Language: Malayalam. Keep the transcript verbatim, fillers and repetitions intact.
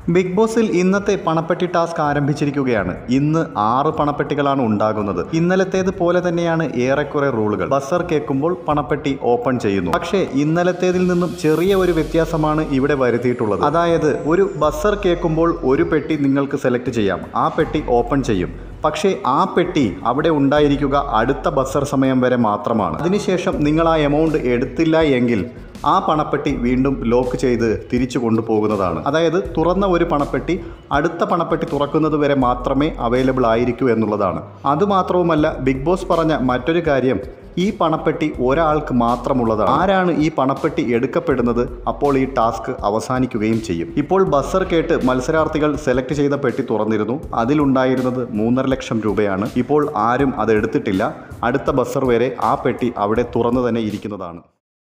ബിഗ് ബോസിൽ ഇന്നത്തെ പണപ്പെട്ടി ടാസ്ക് ആരംഭിച്ചിരിക്കുകയാണ്. ഇന്ന് ആറ് പണപ്പെട്ടികളാണ് ഉണ്ടാകുന്നത്. ഇന്നലത്തേത് പോലെ തന്നെയാണ് ഏറെക്കുറെ റൂളുകൾ. ബസർ കേൾക്കുമ്പോൾ പണപ്പെട്ടി ഓപ്പൺ ചെയ്യുന്നു. പക്ഷേ ഇന്നലത്തേതിൽ നിന്നും ചെറിയ ഒരു വ്യത്യാസമാണ് ഇവിടെ വരുത്തിയിട്ടുള്ളത്. അതായത് ഒരു ബസർ കേൾക്കുമ്പോൾ ഒരു പെട്ടി നിങ്ങൾക്ക് സെലക്ട് ചെയ്യാം, ആ പെട്ടി ഓപ്പൺ ചെയ്യും. പക്ഷേ ആ പെട്ടി അവിടെ ഉണ്ടായിരിക്കുക അടുത്ത ബസർ സമയം വരെ മാത്രമാണ്. അതിനുശേഷം നിങ്ങൾ ആ എമൗണ്ട് എടുത്തില്ല എങ്കിൽ ആ പണപ്പെട്ടി വീണ്ടും ലോക്ക് ചെയ്ത് തിരിച്ചു കൊണ്ടുപോകുന്നതാണ്. അതായത് തുറന്ന ഒരു പണപ്പെട്ടി അടുത്ത പണപ്പെട്ടി തുറക്കുന്നത് വരെ മാത്രമേ അവൈലബിൾ ആയിരിക്കൂ എന്നുള്ളതാണ്. അതുമാത്രവുമല്ല, ബിഗ് ബോസ് പറഞ്ഞ മറ്റൊരു കാര്യം, ഈ പണപ്പെട്ടി ഒരാൾക്ക് മാത്രമുള്ളതാണ്. ആരാണ് ഈ പണപ്പെട്ടി എടുക്കപ്പെടുന്നത്, അപ്പോൾ ഈ ടാസ്ക് അവസാനിക്കുകയും ചെയ്യും. ഇപ്പോൾ ബസർ കേട്ട് മത്സരാർത്ഥികൾ സെലക്ട് ചെയ്ത പെട്ടി തുറന്നിരുന്നു. അതിലുണ്ടായിരുന്നത് മൂന്നര ലക്ഷം രൂപയാണ്. ഇപ്പോൾ ആരും അത് എടുത്തിട്ടില്ല. അടുത്ത ബസർ വരെ ആ പെട്ടി അവിടെ തുറന്നു തന്നെ ഇരിക്കുന്നതാണ്.